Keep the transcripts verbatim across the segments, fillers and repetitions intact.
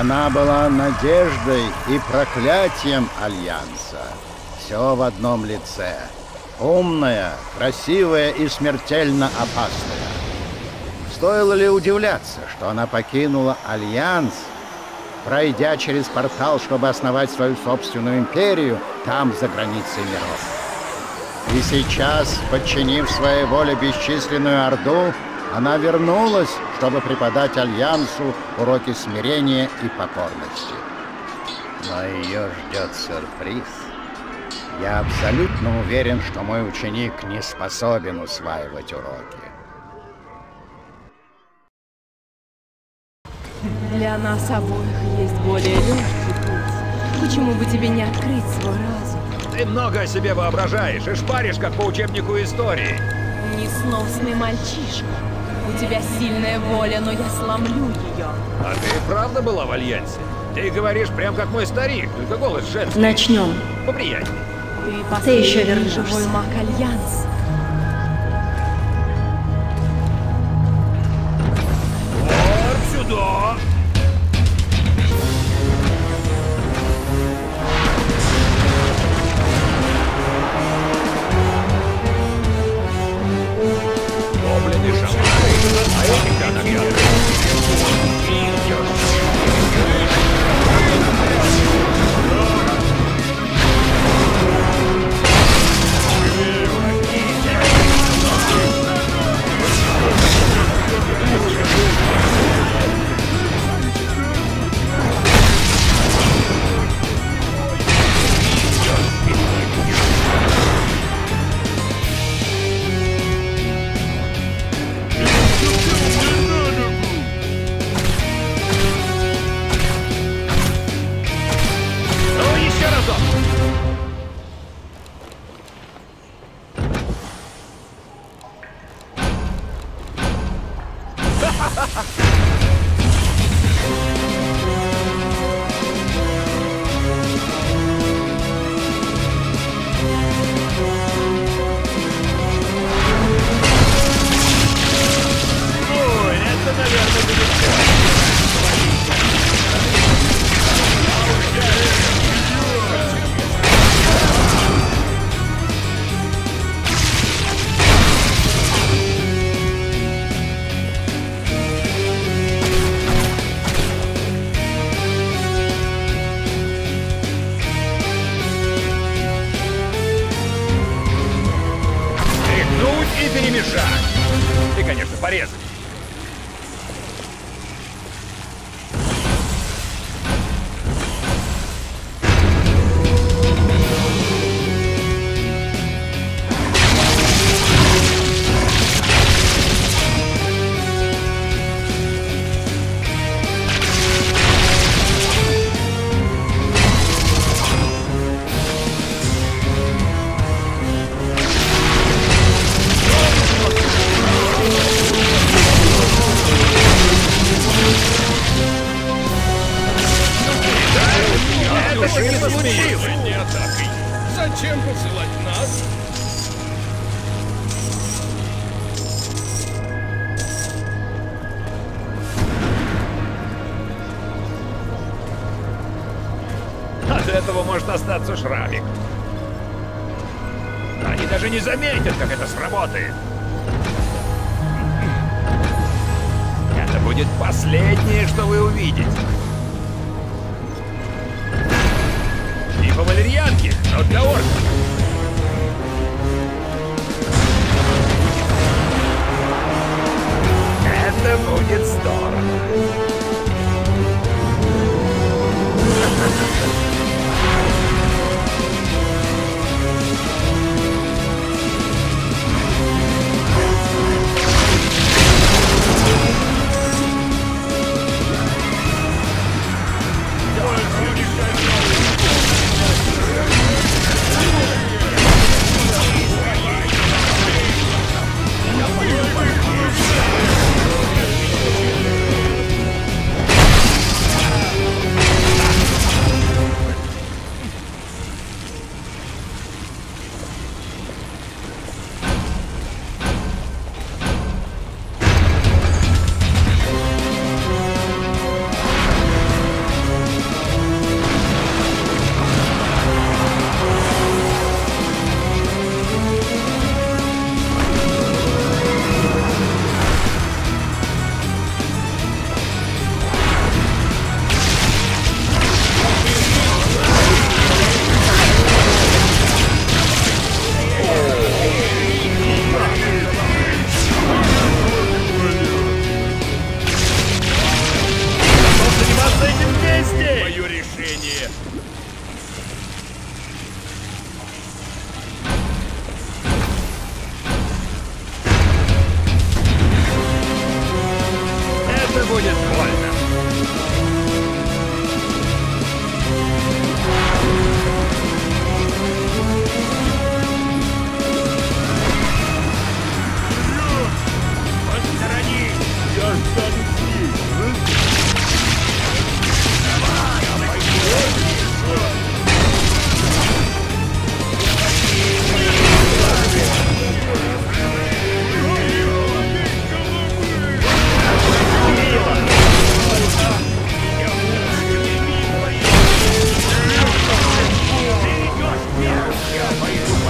Она была надеждой и проклятием Альянса. Все в одном лице. Умная, красивая и смертельно опасная. Стоило ли удивляться, что она покинула Альянс, пройдя через портал, чтобы основать свою собственную империю там, за границей миров? И сейчас, подчинив своей воле бесчисленную орду, она вернулась, чтобы преподать Альянсу уроки смирения и покорности. Но ее ждет сюрприз. Я абсолютно уверен, что мой ученик не способен усваивать уроки. Для нас обоих есть более легкий путь. Почему бы тебе не открыть свой разум? Ты много о себе воображаешь и шпаришь, как по учебнику истории. Несносный мальчишка. У тебя сильная воля, но я сломлю ее. А ты правда была в Альянсе? Ты говоришь прям как мой старик, только голос женский. Начнем. Поприятней. Ты последний еще вернешься. живой маг Альянса. Вот сюда! Гоблины шаманы, а эти канагиаты. Ты, конечно, порезан. Не атакой. Зачем посылать нас? От этого может остаться шрамик. Они даже не заметят, как это сработает. Это будет последнее, что вы увидите. Типа валерьянки, но для орков. Это будет здорово.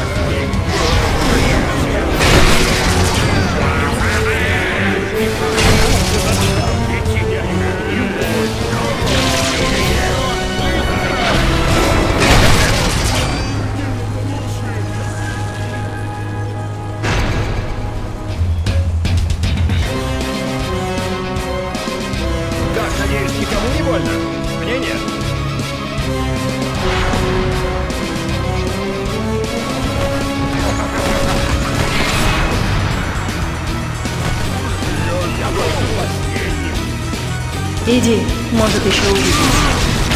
Как, надеюсь, никому не больно? Мне нет. Иди, может, еще увидимся.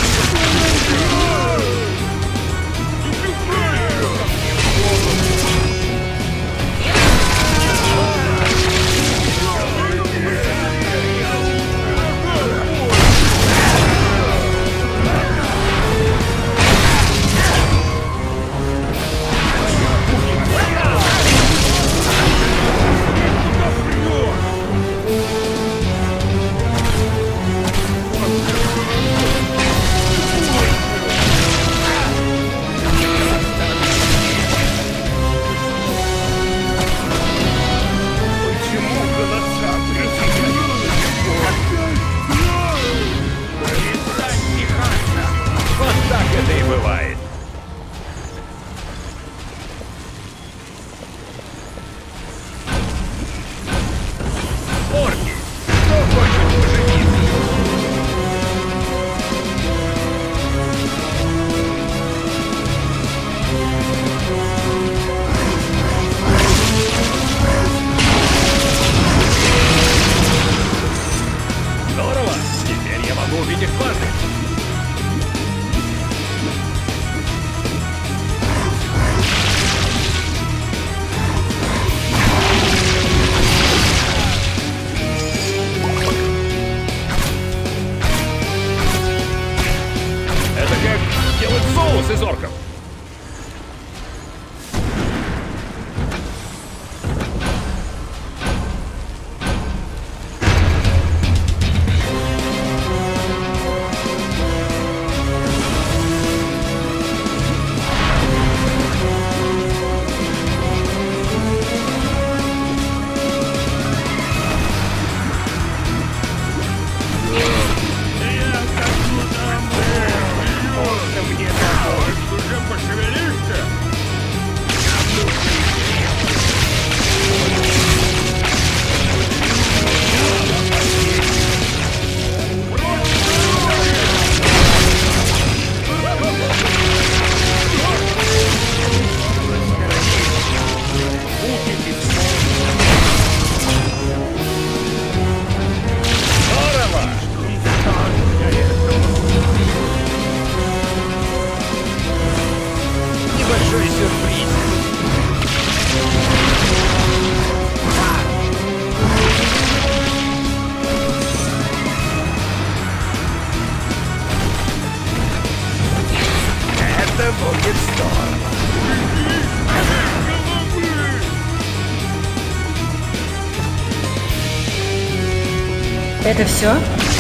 Вот так это и бывает. Орки, кто хочет пожениться? Здорово! Теперь я могу увидеть парня. Это как делать соус из орков. Мне домой. Уже пошевелишься? Здорово! Небольшой сюрприз. Это будет здорово. Это все?